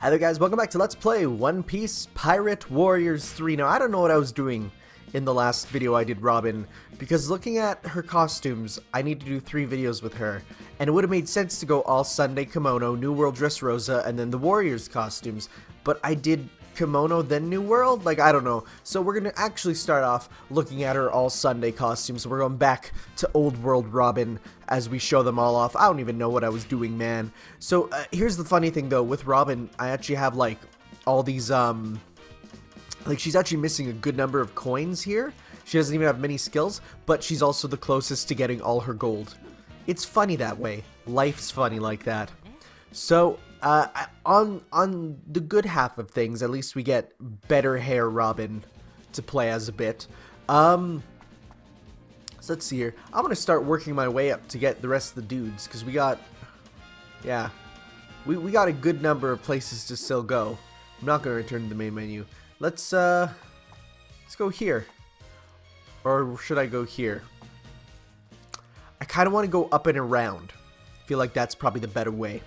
Hi there guys, welcome back to Let's Play One Piece Pirate Warriors 3. Now I don't know what I was doing in the last video I did Robin, because looking at her costumes, I need to do 3 videos with her, and it would have made sense to go all Sunday kimono, New World Dressrosa, and then the Warriors costumes, but I did kimono then New World? Like, I don't know. So we're gonna actually start off looking at her all Sunday costumes. We're going back to Old World Robin as we show them all off. I don't even know what I was doing, man. So here's the funny thing though, with Robin, I actually have like all these like she's actually missing a good number of coins here. She doesn't even have many skills, but she's also the closest to getting all her gold. It's funny that way. Life's funny like that. So on the good half of things, at least we get better hair Robin to play as a bit. So let's see here. I'm gonna start working my way up to get the rest of the dudes, because we got, yeah, we got a good number of places to still go. I'm not gonna return to the main menu. Let's go here, or should I go here? I kind of want to go up and around. I feel like that's probably the better way.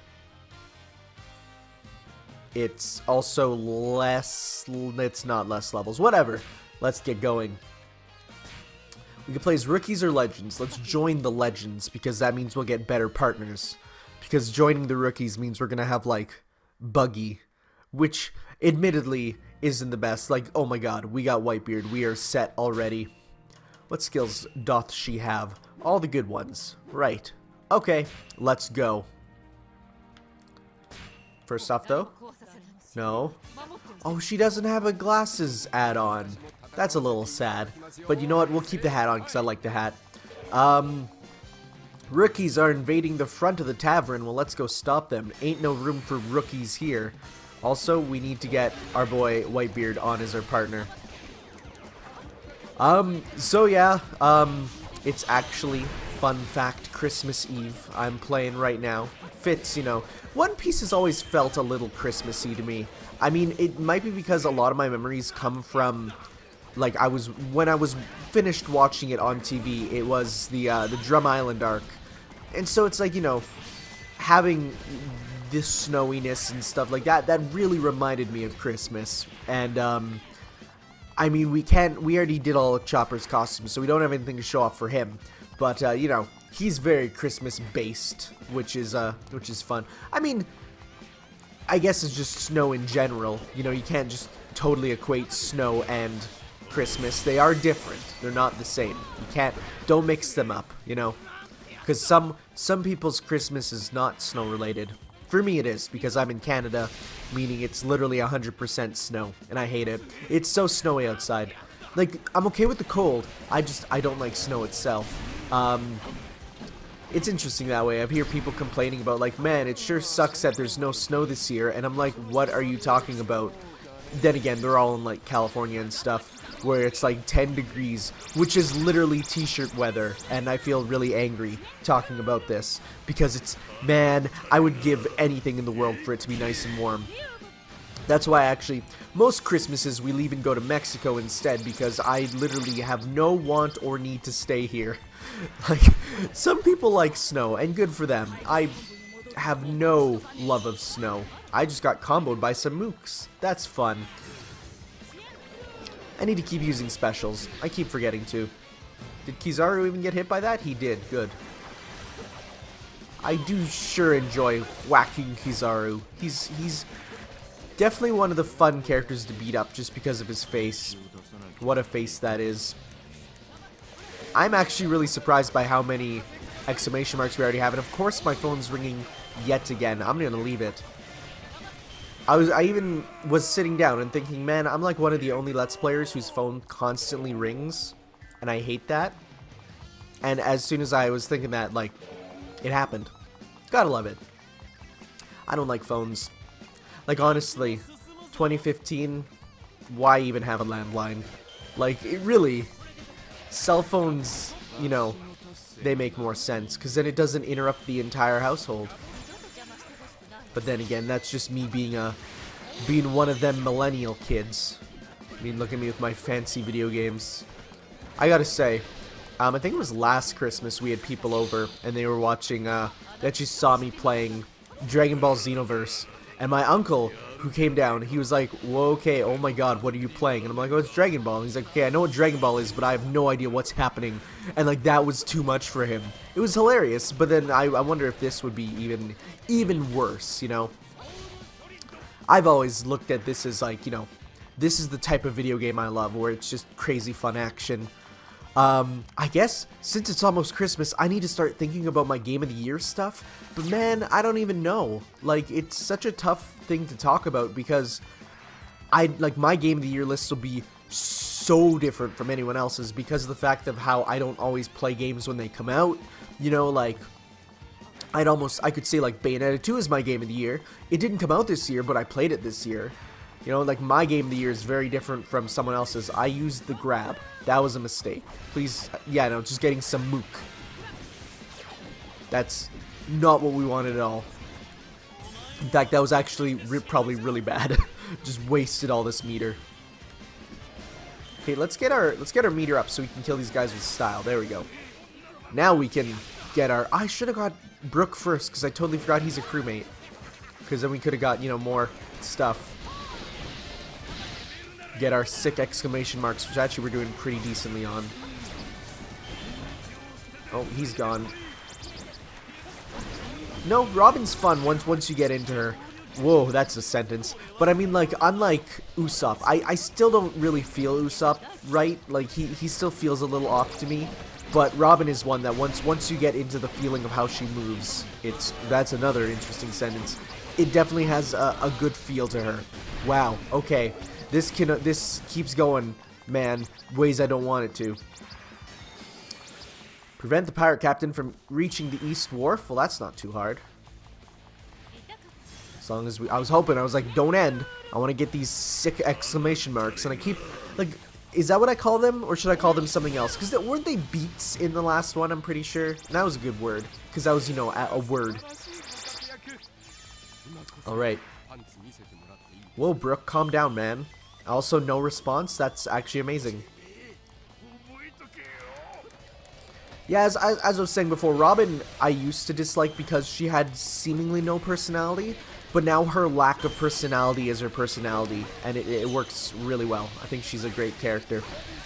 It's also less, it's not less levels, whatever. Let's get going. We can play as rookies or legends. Let's join the legends, because that means we'll get better partners. Because joining the rookies means we're gonna have like Buggy, which admittedly isn't the best. Like, oh my god, we got Whitebeard, we are set already. What skills doth she have? All the good ones. Right. Okay, let's go. First off though, no. Oh, she doesn't have a glasses add-on. That's a little sad. But you know what? We'll keep the hat on because I like the hat. Rookies are invading the front of the tavern. Well, let's go stop them. Ain't no room for rookies here. Also, we need to get our boy Whitebeard on as our partner. So yeah, it's actually, fun fact, Christmas Eve. I'm playing right now. Fits, you know. One Piece has always felt a little Christmassy to me. I mean, it might be because a lot of my memories come from, like, when I was finished watching it on TV, it was the Drum Island arc. And so it's like, you know, having this snowiness and stuff like that, that really reminded me of Christmas. And, I mean, we already did all of Chopper's costumes, so we don't have anything to show off for him. But, you know, he's very Christmas-based, which is fun. I mean, I guess it's just snow in general. You know, you can't just totally equate snow and Christmas. They are different. They're not the same. Don't mix them up, you know? Because some people's Christmas is not snow-related. For me it is, because I'm in Canada, meaning it's literally 100% snow, and I hate it. It's so snowy outside. Like, I'm okay with the cold, I don't like snow itself. It's interesting that way. I hear people complaining about, like, man, it sure sucks that there's no snow this year, and I'm like, what are you talking about? Then again, they're all in, like, California and stuff, where it's like 10 degrees, which is literally t-shirt weather, and I feel really angry talking about this, because it's, man, I would give anything in the world for it to be nice and warm. That's why actually, most Christmases we leave and go to Mexico instead, because I literally have no want or need to stay here. Like, some people like snow, and good for them. I have no love of snow. I just got comboed by some mooks. That's fun. I need to keep using specials. I keep forgetting to. Did Kizaru even get hit by that? He did. Good. I do sure enjoy whacking Kizaru. He's definitely one of the fun characters to beat up just because of his face. What a face that is. I'm actually really surprised by how many exclamation marks we already have. And of course my phone's ringing yet again. I'm gonna leave it. I even was sitting down and thinking, man, I'm like one of the only Let's Players whose phone constantly rings, and I hate that. And as soon as I was thinking that, like, it happened. Gotta love it. I don't like phones. Like, honestly, 2015, why even have a landline? Like, it really, cell phones, you know, they make more sense, because then it doesn't interrupt the entire household. But then again, that's just me being one of them millennial kids. I mean, look at me with my fancy video games. I gotta say, I think it was last Christmas we had people over, and they were watching, they actually saw me playing Dragon Ball Xenoverse. And my uncle, who came down. He was like, whoa, okay, oh my god, what are you playing? And I'm like, oh, it's Dragon Ball. And he's like, okay, I know what Dragon Ball is, but I have no idea what's happening. And like, that was too much for him. It was hilarious, but then I wonder if this would be even worse, you know? I've always looked at this as like, you know, this is the type of video game I love, where it's just crazy fun action. I guess, since it's almost Christmas, I need to start thinking about my Game of the Year stuff, but man, I don't even know. Like, it's such a tough thing to talk about, because my Game of the Year lists will be so different from anyone else's, because of the fact of how I don't always play games when they come out. You know, like, I could say, like, Bayonetta 2 is my Game of the Year. It didn't come out this year, but I played it this year. You know, like, my Game of the Year is very different from someone else's. I used the grab. That was a mistake. Please, yeah, no, just getting some mook. That's not what we wanted at all. In fact, that was actually probably really bad. Just wasted all this meter. Okay, let's get our meter up so we can kill these guys with style. There we go. Now we can get our... I should have got Brooke first, because I totally forgot he's a crewmate. Because then we could have got, you know, more stuff. Get our sick exclamation marks, which actually we're doing pretty decently on. Oh, he's gone. No, Robin's fun once you get into her. Whoa, that's a sentence. But I mean, like, unlike Usopp, I still don't really feel Usopp right. Like, he still feels a little off to me. But Robin is one that once you get into the feeling of how she moves, that's another interesting sentence. It definitely has a good feel to her. Wow, okay. This keeps going, man, ways I don't want it to. Prevent the pirate captain from reaching the East Wharf? Well, that's not too hard. As long as I was hoping, I was like, don't end. I want to get these sick exclamation marks. And I keep, like, is that what I call them? Or should I call them something else? Because weren't they beats in the last one, I'm pretty sure? And that was a good word. Because that was, you know, a word. Alright. Whoa, Brooke, calm down, man. Also, no response. That's actually amazing. Yeah, as I was saying before, Robin I used to dislike because she had seemingly no personality, but now her lack of personality is her personality, and it works really well. I think she's a great character.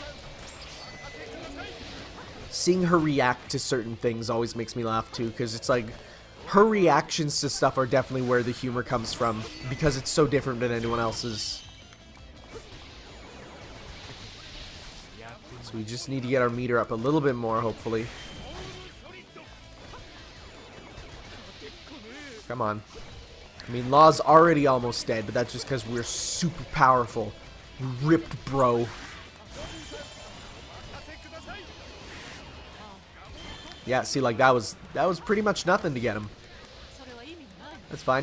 Seeing her react to certain things always makes me laugh too, because it's like, her reactions to stuff are definitely where the humor comes from, because it's so different than anyone else's. So we just need to get our meter up a little bit more, hopefully. Come on. I mean, Law's already almost dead, but that's just because we're super powerful. Ripped, bro. Yeah, see, like, that was pretty much nothing to get him. That's fine.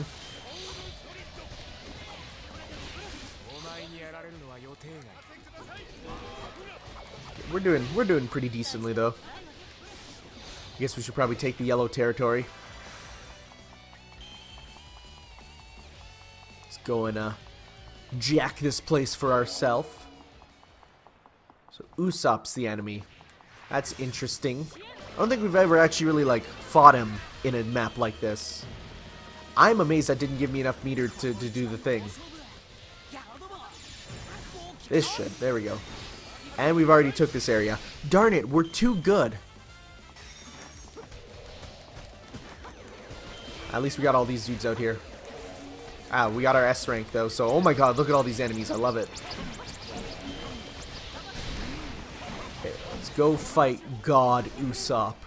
We're doing pretty decently though. I guess we should probably take the yellow territory. Let's go and jack this place for ourselves. So Usopp's the enemy. That's interesting. I don't think we've ever actually really like fought him in a map like this. I'm amazed that didn't give me enough meter to do the thing. This should. There we go. And we've already took this area. Darn it, we're too good. At least we got all these dudes out here. Ah, we got our S rank though, so oh my god, look at all these enemies. I love it. Okay, let's go fight God Usopp.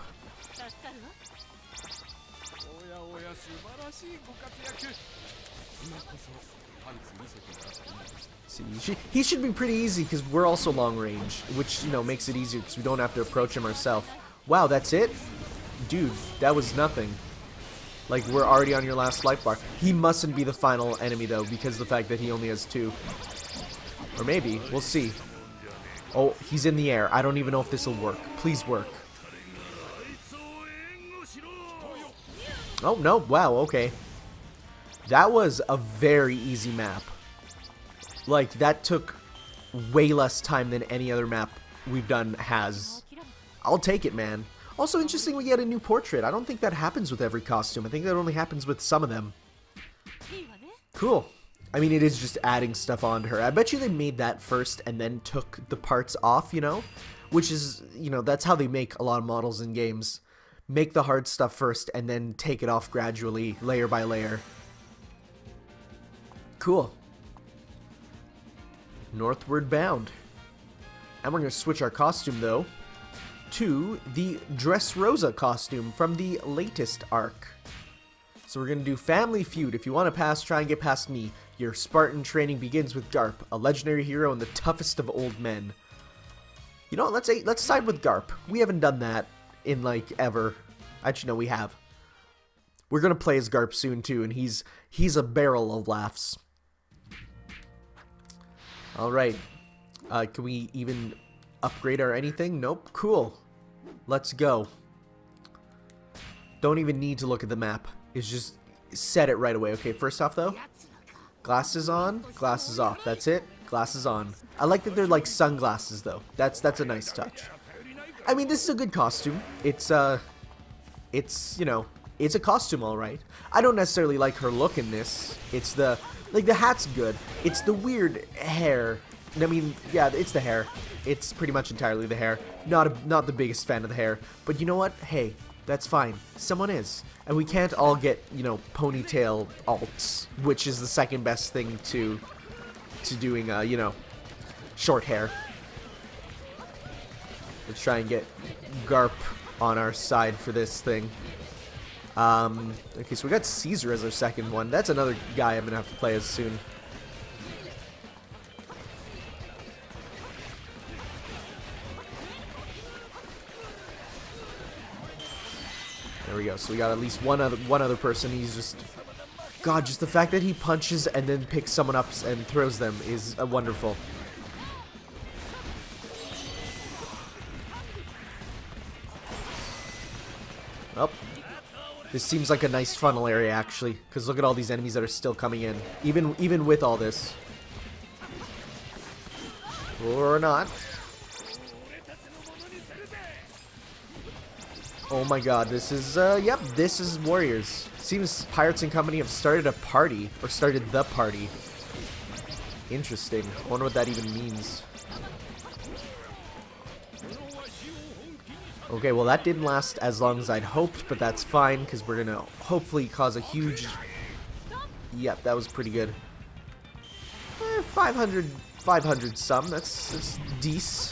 He should be pretty easy because we're also long range, which, you know, makes it easier because we don't have to approach him ourselves. Wow, that's it? Dude, that was nothing. Like, we're already on your last life bar. He mustn't be the final enemy, though, because of the fact that he only has 2. Or maybe. We'll see. Oh, he's in the air. I don't even know if this will work. Please work. Oh, no. Wow, okay. That was a very easy map. Like, that took way less time than any other map we've done has. I'll take it, man. Also, interesting we get a new portrait. I don't think that happens with every costume. I think that only happens with some of them. Cool. I mean, it is just adding stuff onto her. I bet you they made that first and then took the parts off, you know? Which is, you know, that's how they make a lot of models in games. Make the hard stuff first and then take it off gradually, layer by layer. Cool. Northward bound. And we're going to switch our costume, though, to the Dressrosa costume from the latest arc. So we're going to do Family Feud. If you want to pass, try and get past me. Your Spartan training begins with Garp, a legendary hero and the toughest of old men. You know what, let's side with Garp. We haven't done that in, like, ever. Actually, no, we have. We're going to play as Garp soon, too, and he's a barrel of laughs. Alright. Can we even upgrade our anything? Nope. Cool. Let's go. Don't even need to look at the map. It's just set it right away. Okay, first off, though. Glasses on, glasses off. That's it. Glasses on. I like that they're like sunglasses, though. That's a nice touch. I mean, this is a good costume. It's you know, it's a costume, all right. I don't necessarily like her look in this. It's the hat's good. It's the weird hair. I mean, yeah, it's the hair. It's pretty much entirely the hair. Not the biggest fan of the hair. But you know what? Hey, that's fine. Someone is. And we can't all get, you know, ponytail alts, which is the second best thing to doing, you know, short hair. Let's try and get Garp on our side for this thing. Okay, so we got Caesar as our second one. That's another guy I'm gonna have to play as soon. There we go. So we got at least one other person. He's just, God, just the fact that he punches and then picks someone up and throws them is wonderful. Oh, this seems like a nice funnel area actually, because look at all these enemies that are still coming in, even with all this. Or not. Oh my god, this is, yep, this is Warriors. Seems Pirates and Company have started a party, or started the party. Interesting. I wonder what that even means. Okay, well that didn't last as long as I'd hoped, but that's fine, because we're gonna hopefully cause a huge... Yep, that was pretty good. 500 some, that's decent.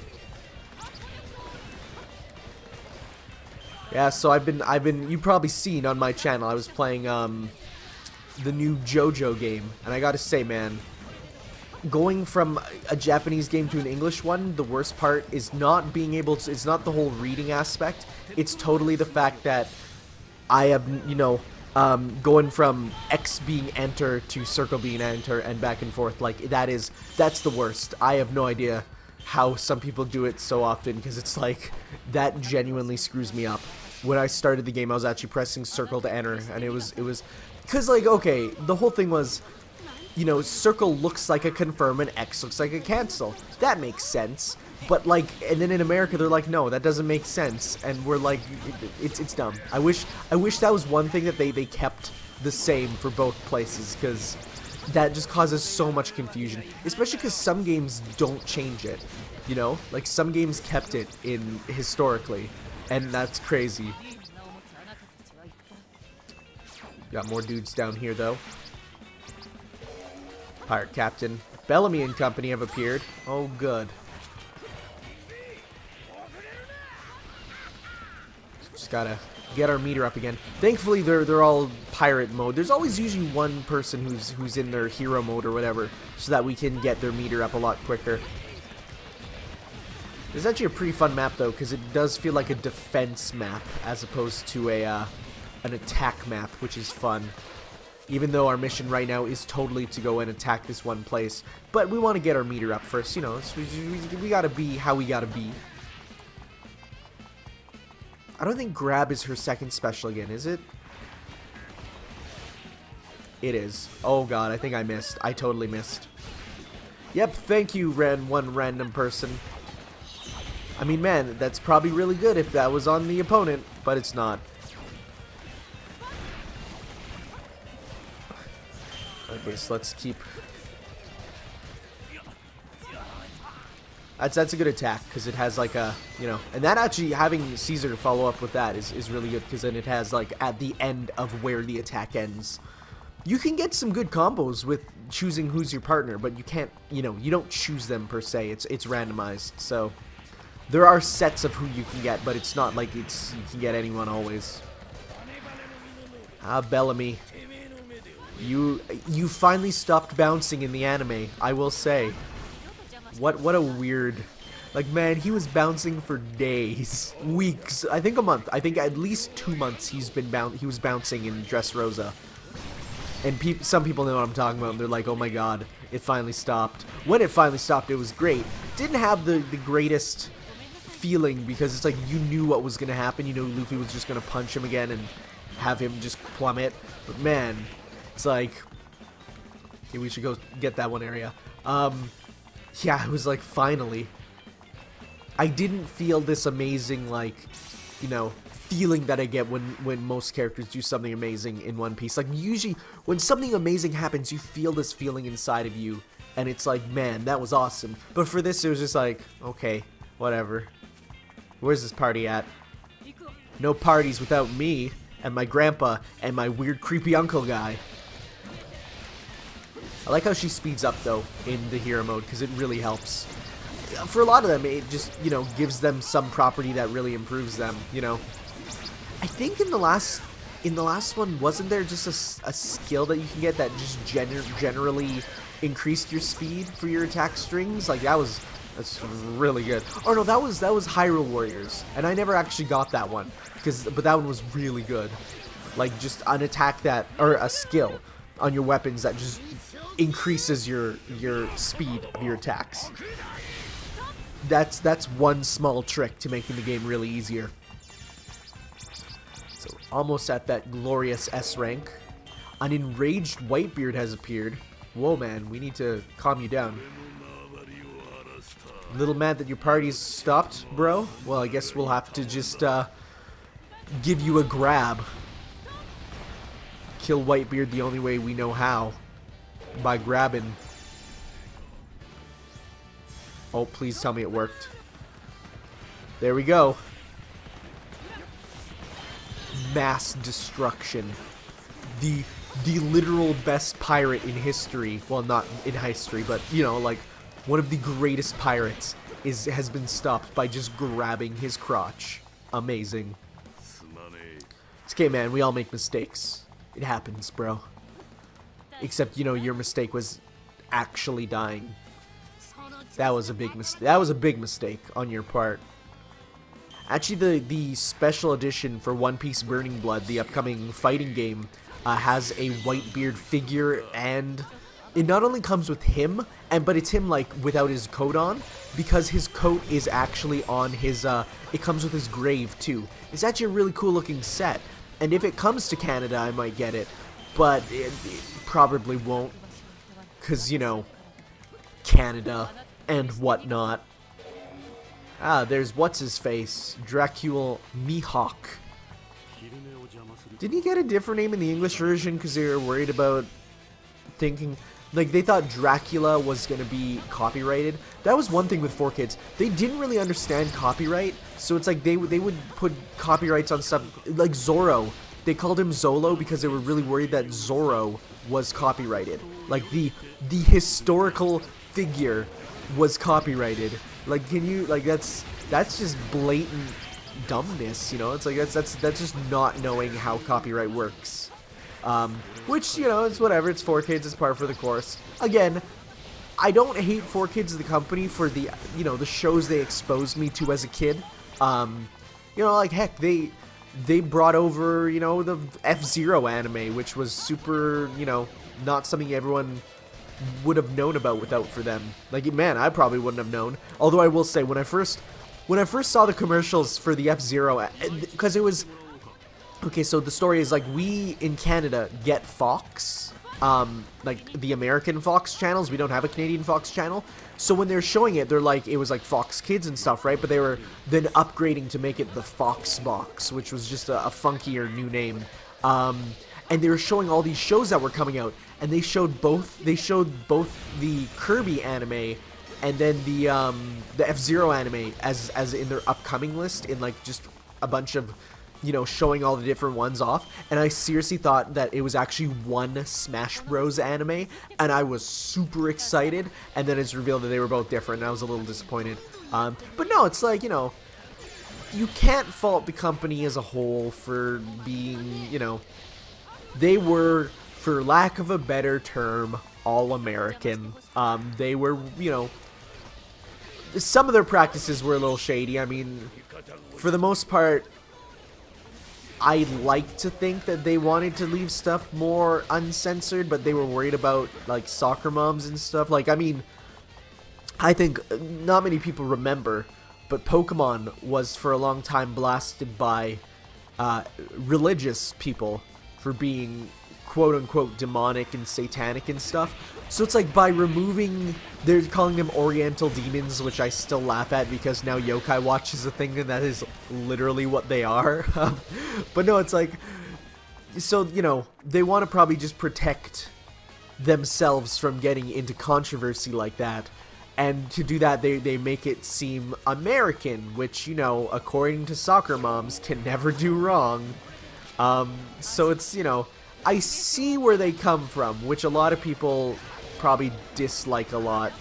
Yeah, so I've been, you've probably seen on my channel, I was playing, the new JoJo game, and I gotta say, man, going from a Japanese game to an English one, the worst part is not being able to, it's not the whole reading aspect, it's totally the fact that I have, you know, going from X being enter to circle being enter and back and forth, like, that's the worst. I have no idea how some people do it so often, because it's like, that genuinely screws me up. When I started the game, I was actually pressing circle to enter, and it was, because, like, okay, the whole thing was, you know, circle looks like a confirm and X looks like a cancel. That makes sense. But, like, and then in America, they're like, no, that doesn't make sense. And we're like, it's dumb. I wish that was one thing that they kept the same for both places, because that just causes so much confusion. Especially because some games don't change it, you know? Like, some games kept it in historically, and that's crazy. Got more dudes down here, though. Pirate Captain. Bellamy and company have appeared. Oh, good. Just gotta get our meter up again. Thankfully, they're all pirate mode. There's always usually one person who's in their hero mode or whatever, so that we can get their meter up a lot quicker. It's actually a pretty fun map though, because it does feel like a defense map as opposed to an attack map, which is fun. Even though our mission right now is totally to go and attack this one place, but we want to get our meter up first. You know, we gotta be how we gotta be. I don't think grab is her second special again, is it? It is. Oh god, I think I missed. I totally missed. Yep, thank you, one random person. I mean, man, that's probably really good if that was on the opponent, but it's not. Okay, so let's keep... That's a good attack, because it has like a, you know, and that actually, having Caesar follow up with that is really good, because then it has like at the end of where the attack ends. You can get some good combos with choosing who's your partner, but you can't, you know, you don't choose them per se, it's randomized, so there are sets of who you can get, but it's not like you can get anyone always. Ah, Bellamy. You finally stopped bouncing in the anime, I will say. What a weird... Like, man, he was bouncing for days, weeks, I think a month. I think at least 2 months he was bouncing in Dressrosa. And some people know what I'm talking about, and they're like, oh my god, it finally stopped. When it finally stopped, it was great. Didn't have the greatest feeling, because it's like you knew what was going to happen. You know Luffy was just going to punch him again and have him just plummet. But man, it's like... Okay, we should go get that one area. Yeah, it was like, finally. I didn't feel this amazing, like, you know, feeling that I get when most characters do something amazing in One Piece. Like, usually, when something amazing happens, you feel this feeling inside of you, and it's like, man, that was awesome. But for this, it was just like, okay, whatever. Where's this party at? No parties without me, and my grandpa, and my weird, creepy uncle guy. I like how she speeds up, though, in the hero mode, because it really helps. For a lot of them, it just, you know, gives them some property that really improves them, you know. I think in the last one, wasn't there just a skill that you can get that just generally increased your speed for your attack strings? Like, that's really good. Oh no, that was Hyrule Warriors, and I never actually got that one, but that one was really good. Like, just an attack that, or a skill on your weapons that just increases your speed of your attacks. That's one small trick to making the game really easier. So almost at that glorious S rank. An enraged Whitebeard has appeared. Whoa, man, we need to calm you down. Little mad that your party's stopped, bro? Well, I guess we'll have to just give you a grab. Kill Whitebeard the only way we know how. By grabbing. Oh, please tell me it worked. There we go. Mass destruction. The literal best pirate in history. Well, not in history, but, you know, like, one of the greatest pirates has been stopped by just grabbing his crotch. Amazing. It's okay, man. We all make mistakes. It happens, bro. Except, you know, your mistake was actually dying. That was a big mistake. That was a big mistake on your part. Actually, the special edition for One Piece Burning Blood, the upcoming fighting game, has a Whitebeard figure, and it not only comes with him, but it's him like without his coat on, because his coat is actually on his. It comes with his grave too. It's actually a really cool looking set, and if it comes to Canada, I might get it, but it probably won't, cause you know, Canada and whatnot. Ah, there's what's-his-face, Dracula Mihawk. Didn't he get a different name in the English version because they were worried about thinking... Like, they thought Dracula was going to be copyrighted. That was one thing with 4Kids. They didn't really understand copyright, so it's like they would put copyrights on stuff... Like Zorro. They called him Zolo because they were really worried that Zorro was copyrighted. Like, the historical figure was copyrighted. Like, can you, like, that's just blatant dumbness, you know? It's like, that's just not knowing how copyright works. Which, you know, it's whatever, it's 4Kids, it's par for the course. Again, I don't hate 4Kids the company for the, you know, the shows they exposed me to as a kid. You know, like, heck, they brought over, you know, the F-Zero anime, which was super, you know, not something everyone would have known about without for them. Like, man, I probably wouldn't have known. Although I will say, when I first saw the commercials for the F-Zero, because it was... Okay, so the story is, like, we in Canada get Fox, like, the American Fox channels. We don't have a Canadian Fox channel. So when they're showing it, they're like, it was like Fox Kids and stuff, right? But they were then upgrading to make it the Fox Box, which was just a funkier new name. and they were showing all these shows that were coming out, and they showed both the Kirby anime and then the F-Zero anime as in their upcoming list, in like just a bunch of, you know, showing all the different ones off. And I seriously thought that it was actually one Smash Bros anime, and I was super excited, and then it's revealed that they were both different, and I was a little disappointed. But no, it's like, you know, you can't fault the company as a whole for being, you know, they were, for lack of a better term, all American. They were, you know, some of their practices were a little shady. I mean, for the most part, I like to think that they wanted to leave stuff more uncensored, but they were worried about, like, soccer moms and stuff. Like, I mean, I think not many people remember, but Pokemon was for a long time blasted by religious people for being quote-unquote demonic and satanic and stuff. So it's like, by removing, they're calling them Oriental demons, which I still laugh at because now Yokai Watch is a thing, and that is literally what they are. But no, it's like, so, you know, they want to probably just protect themselves from getting into controversy like that. And to do that, they make it seem American, which, you know, according to soccer moms, can never do wrong. So it's, you know, I see where they come from, which a lot of people probably dislike a lot.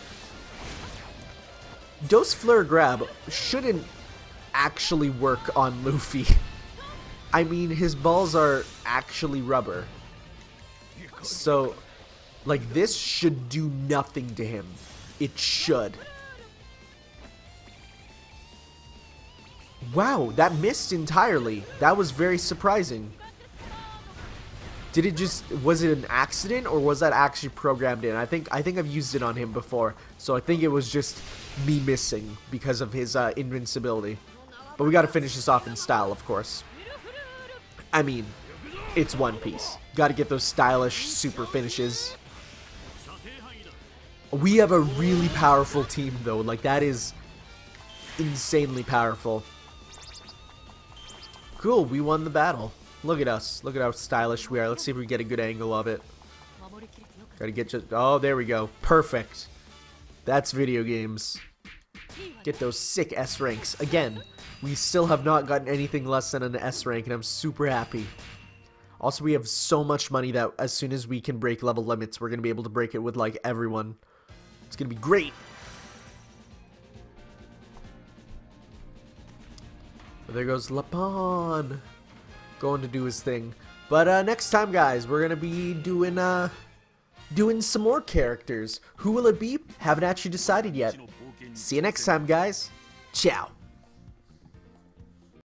Dose Fleur Grab shouldn't actually work on Luffy. I mean, his balls are actually rubber. So, like, this should do nothing to him. It should. Wow, that missed entirely. That was very surprising. Did it just, was it an accident, or was that actually programmed in? I think I've used it on him before, so I think it was just me missing because of his invincibility. But we got to finish this off in style, of course. I mean, it's One Piece. Got to get those stylish super finishes. We have a really powerful team, though. Like, that is insanely powerful. Cool, we won the battle. Look at us. Look at how stylish we are. Let's see if we get a good angle of it. Gotta get just... Oh, there we go. Perfect. That's video games. Get those sick S ranks. Again, we still have not gotten anything less than an S rank, and I'm super happy. Also, we have so much money that as soon as we can break level limits, we're gonna be able to break it with, like, everyone. It's gonna be great. But there goes Lobin, going to do his thing. But next time, guys, we're gonna be doing some more characters. Who will it be? Haven't actually decided yet. See you next time, guys. Ciao.